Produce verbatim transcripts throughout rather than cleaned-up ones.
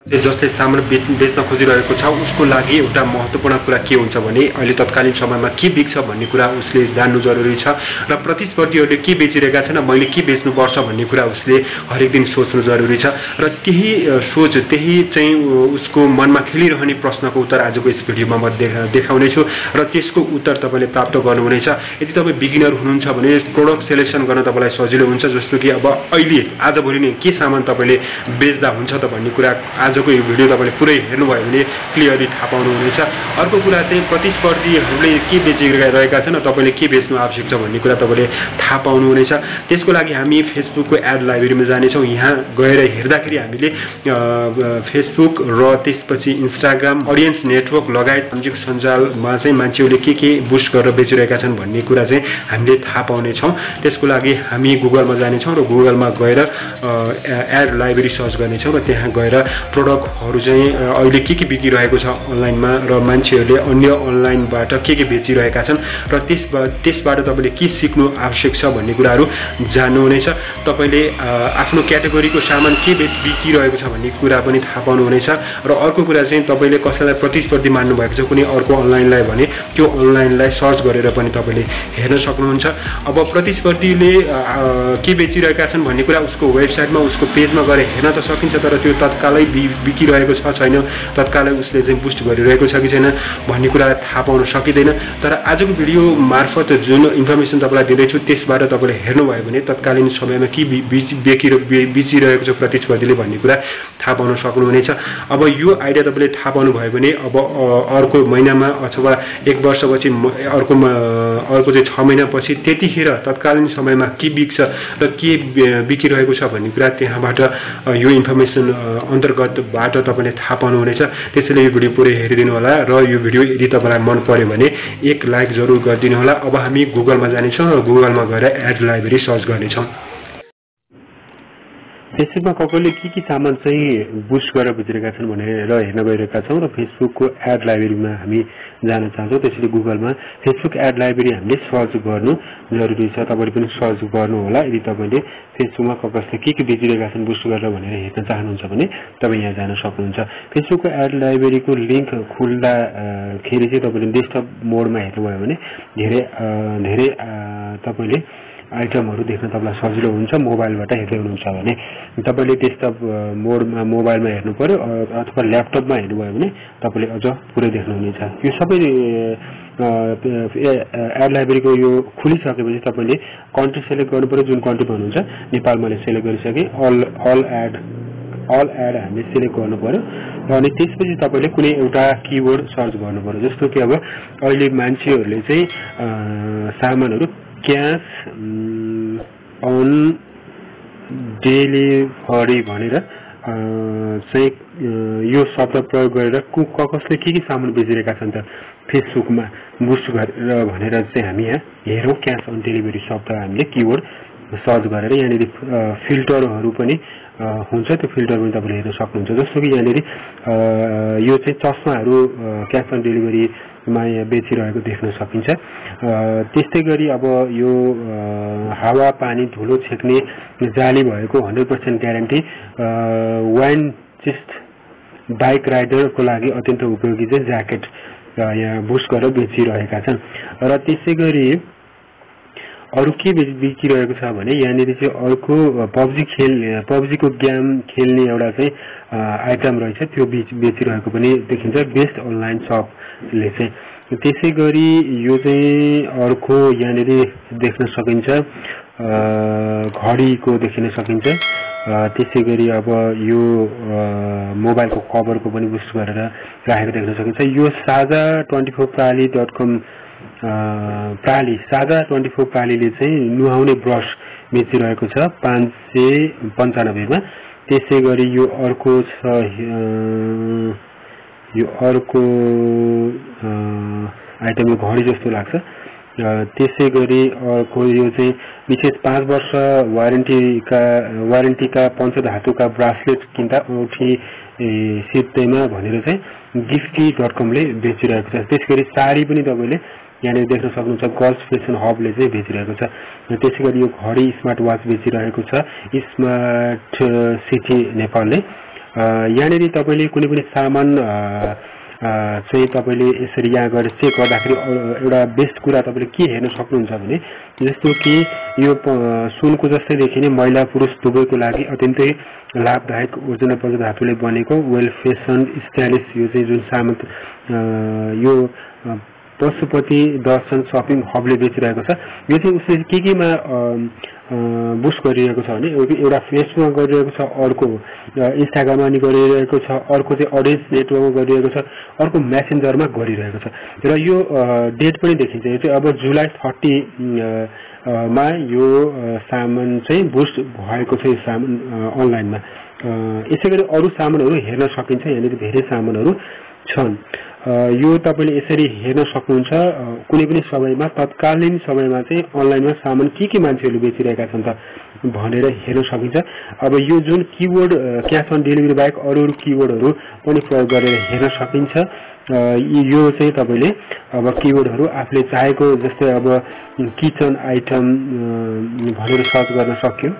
जसले सामान बेच्न खोजिरहेको छ उसको लागि एउटा महत्त्वपूर्ण कुरा के हुन्छ भने अहिले तत्कालीन समयमा के बिक्छ भन्ने कुरा उसले जान्नु जरुरी छ र प्रतिस्पर्धीहरूले के बेचिरहेका छन् मैले के बेच्नुपर्छ भन्ने कुरा उसले हरेक दिन सोच्नु जरुरी छ र त्यही सोच त्यही चाहिँ उसको मनमा खेलिरहने प्रश्नको उत्तर आजको यस भिडियोमा म देखाउने छु र त्यसको उत्तर तपाईले प्राप्त गर्नुहुनेछ। यदि तपाई बिगिनर हुनुहुन्छ भने प्रोडक्ट सेलेक्सन गर्न तपाईलाई सजिलो हुन्छ, जस्तो कि अब अहिले आजभोलि नै के सामान तपाईले बेच्दा हुन्छ त भन्ने कुरा आजको यो भिडियो तपाईले पुरै हेर्नुभयो भने क्लियरली थाहा पाउनुहुनेछ। अर्को कुरा चाहिँ प्रतिस्पर्धीहरूले के बेचिरहेका छन् तपाईले के बेच्नु आवश्यक छ भन्ने कुरा तपाईले थाहा पाउनुहुनेछ। त्यसको लागि हामी फेसबुकको एड लाइब्रेरीमा जानेछौँ। यहाँ गएर हेर्दाखेरि हामीले फेसबुक र त्यसपछि इन्स्टाग्राम अडियन्स नेटवर्क लगायत सामाजिक सञ्जालमा चाहिँ मान्छेहरूले के के बुस्ट गरेर बेचिरहेका छन् भन्ने कुरा चाहिँ हामीले थाहा पाउनेछौँ। त्यसको लागि हामी गुगलमा जानेछौँ र गुगलमा गएर एड लाइब्रेरी सर्च गर्नेछौँ र त्यहाँ गएर प्रोडक्टहरू चाहिँ अहिले के के बिकिरहेको छ अनलाइनमा र मान्छेहरूले अन्य अनलाइनबाट के के बेचिरहेका छन् र त्यसबाट त्यसबाट तपाईले के सिक्नु आवश्यक छ भन्ने कुराहरू जान्नुहुनेछ। तपाईले आफ्नो क्याटेगोरीको सामान के बेच बिकिरहेको छ भन्ने कुरा पनि थाहा पाउनुहुनेछ र अर्को कुरा चाहिँ तपाईले कसैलाई प्रतिस्पर्धी मान्नु भएको छ कुनै अर्को अनलाइनलाई भने त्यो अनलाइनलाई सर्च गरेर पनि तपाईले हेर्न सक्नुहुन्छ। अब प्रतिस्पर्धीले के बेचिरहेका छन् भन्ने कुरा उसको वेबसाइटमा उसको पेजमा गएर हेर्न त सकिन्छ, तर त्यो तत्कालै बिकिरहेको छ छैन, तत्कालै उसले चाहिँ बुस्ट गरिरहेको छ कि छैन भन्ने कुरा थाहा पाउन सकिँदैन। तर आजको भिडियो मार्फत जुन इन्फर्मेसन तपाईलाई दिँदैछु त्यसबाट तपाईले हेर्नुभयो भने तत्कालीन समयमा के बेचिर बेचिरहेको छ प्रतिस्पर्धीले भन्ने कुरा थाहा पाउन सक्नुहुनेछ। अब यो आइडिया तपाईले थाहा पाउनुभयो भने अब अर्को महिनामा अथवा एक वर्षपछि अर्को अर्को चाहिँ छ महिनापछि त्यतिखेर तत्कालीन समयमा के बिक्छ र के बिकिरहेको छ भन्ने कुरा त्यहाँबाट यो इन्फर्मेसन अन्तर्गतबाट तपाईले थाहा पाउनुहुनेछ। त्यसैले यो भिडियो पुरै हेरिदिनु होला र यो भिडियो यदि तपाईलाई मन पर्यो भने एक लाइक जरुर गरिदिनु होला। अब हामी गुगलमा जानेछौँ र गुगलमा गएर एड लाइब्रेरी सर्च गर्नेछौँ। फेसबुकमा कसले के के सामान चाहिँ बुस्ट गरेर बेचिरहेका छन् भनेर हेर्न गइरहेका छौँ र फेसबुकको एड लाइब्रेरीमा हामी जान चाहन्छौँ। त्यसैले गुगलमा फेसबुक एड लाइब्रेरी हामीले सर्च गर्नु जरुरी छ। तपाईले पनि सर्च गर्नु होला यदि तपाईले फेसबुकमा कसले के के बेचिरहेका छन् बुस्ट गरेर भनेर हेर्न चाहनुहुन्छ भने तपाईँ यहाँ जान सक्नुहुन्छ। फेसबुकको एड लाइब्रेरीको लिङ्क खुल्दाखेरि चाहिँ तपाईले डेस्कटप मोडमा हेर्नुभयो भने धेरै धेरै तपाईले आइटमहरू देख्न तपाईलाई सजिलो हुन्छ। मोबाइलबाट हेर्दै हुनुहुन्छ भने तपाईले डेस्कटप मोडमा मोबाइलमा हेर्नु पर्यो अथवा ल्यापटपमा हेर्नुभयो भने तपाईले अझ पुरै देख्नुहुनेछ। यो सबै एड लाइब्रेरीको यो खुलिसकेपछि तपाईले कन्ट्री सेलेक्ट गर्नु पर्यो, जुन कन्ट्री भन्नुहुन्छ। नेपाल मैले सेलेक्ट गरिसकेँ, all all ad all ad हामीले सेलेक्ट गर्नु पर्यो र अनि त्यसपछि तपाईले कुनै एउटा किवर्ड सर्च गर्नु पर्यो। जस्तो कि अब अहिले मान्छेहरूले चाहिँ सामानहरू क्यास अन डेलिभरी भनेर चाहिँ यो शब्द प्रयोग गरेर कसले के के सामान बेचिरहेका छन् त फेसबुकमा बुस्ट गरेर भनेर चाहिँ हामी यहाँ हेरौँ। क्यास अन डेलिभरी शब्द हामीले किवर्ड सर्च गरेर यहाँनिर फिल्टरहरू पनि हुन्छ, त्यो फिल्टर पनि तपाईँले हेर्न सक्नुहुन्छ। जस्तो कि यहाँनिर यो चाहिँ चस्माहरू क्यास अन डेलिभरीमा यहाँ बेचिरहेको देख्न सकिन्छ। त्यस्तै गरी अब यो हावा पानी धुलो छेक्ने जाली भएको हन्ड्रेड पर्सेन्ट ग्यारेन्टी वाइन चिस्ट बाइक राइडरको लागि अत्यन्त उपयोगी चाहिँ ज्याकेट यहाँ बुस्ट गरेर बेचिरहेका छन्। र त्यसै गरी अरू के बिकिरहेको छ भने यहाँनिर चाहिँ अर्को पब्जी खेल पब्जीको गेम खेल्ने एउटा चाहिँ आइटम रहेछ, त्यो बेचिरहेको पनि देखिन्छ बेस्ट अनलाइन सपले चाहिँ। त्यसै गरी यो चाहिँ अर्को यहाँनिर देख्न सकिन्छ घडीको देखिन सकिन्छ। त्यसै गरी अब यो मोबाइलको कभरको पनि बुस्ट गरेर राखेको देख्न सकिन्छ। यो साझा ट्वेन्टी फोर प्राली डट कम प्राली साझा ट्वेन्टी फोर प्रालीले चाहिँ नुहाउने ब्रस बेचिरहेको छ पाँच सय पन्चानब्बेमा। त्यसै गरी यो अर्को छ यो अर्को आइटम यो घडी जस्तो लाग्छ। त्यसै गरी अर्को यो चाहिँ विशेष पाँच वर्ष वारेन्टीका वारेन्टीका पञ्चधातुका ब्रासलेट किन्दा औँठी सित्तैमा भनेर चाहिँ गिफ्टी डट कमले बेचिरहेको छ। त्यस गरी साडी पनि तपाईँले यहाँनिर देख्न सक्नुहुन्छ गर्ल्स फेसन हबले चाहिँ बेचिरहेको छ। त्यसै गरी यो घडी स्मार्ट वाच बेचिरहेको छ स्मार्ट सिटी नेपालले। यहाँनिर तपाईले कुनै पनि सामान चाहिँ तपाईले यसरी यहाँ गएर चेक गर्दाखेरि एउटा बेस्ट कुरा तपाईले के हेर्न सक्नुहुन्छ भने जस्तो कि यो सुनको जस्तै देखिने महिला पुरुष दुवैको लागि अत्यन्तै लाभदायक ओजनप्रद धातुले बनेको वेल फेसन स्टाइलिश यो चाहिँ जुन सामान यो पशुपति दर्शन शपिङ हबले बेचिरहेको छ यो चाहिँ उसले के केमा बुस्ट गरिरहेको छ भने एउटा फेसबुकमा गरिरहेको छ अर्को इन्स्टाग्राममा नि गरिरहेको छ अर्को चाहिँ अडियन्स नेटवर्कमा गरिरहेको छ अर्को मेसेन्जरमा गरिरहेको छ र यो डेट पनि देखिन्छ यो चाहिँ अब जुलाई थर्टी मा यो सामान चाहिँ बुस्ट भएको छ यो सामान अनलाइनमा यसैगरी अरु सामानहरु हेर्न सकिन्छ यहाँनिर धेरै सामानहरु छन् यो तपाईले यसरी हेर्न सक्नुहुन्छ कुनै पनि समयमा तत्कालीन समयमा चाहिँ अनलाइनमा सामान के के मान्छेहरुले बेचिरहेका छन् त भनेर हेर्न सकिन्छ अब यो जुन किवर्ड क्याश अन डेलिभरी बाहेक अरु अरु किवर्डहरु पनि प्रयोग गरेर हेर्न सकिन्छ यो चाहिँ तपाईले अब किवर्डहरु आफूले चाहेको जस्तै अब किचन आइटम भनेर सर्च गर्न सक्यो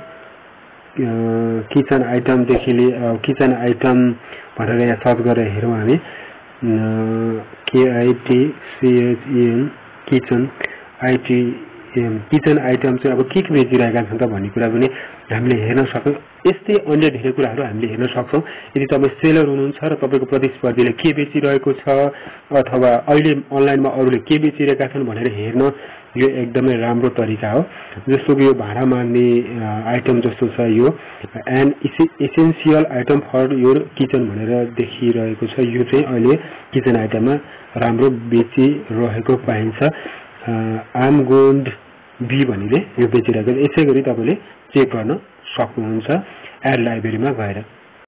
किचन आइटम देखि लिएर किचन आइटम भनेर यहाँ सर्च गरेर हेरौं हामी के I T C H E N kitchen I T M kitchen item चाहिँ अब के के बेचिरहेका छन् त भन्ने कुरा पनि हामीले हेर्न सक्छौं यस्तै अन्य धेरै कुराहरू हामीले हेर्न सक्छौं यदि तपाई सेलर हुनुहुन्छ र तपाईको प्रतिस्पर्धीले के बेचिरहेको छ अथवा अहिले अनलाइनमा अरूले के बेचिरहेका छन् भनेर हेर्न यो एकदमै राम्रो तरिका हो जस्तो कि यो भाडा माग्ने आइटम जस्तो छ यो and essential item for your kitchen भनेर देखिरहेको छ यो चाहिँ अहिले किचन आइटममा राम्रो बेचिरहेको पाइन्छ आम गोल्ड बी भन्ने यो बेचिरहेको यसैगरी तपाईले चेक गर्न सक्नुहुन्छ एड लाइब्रेरीमा गएर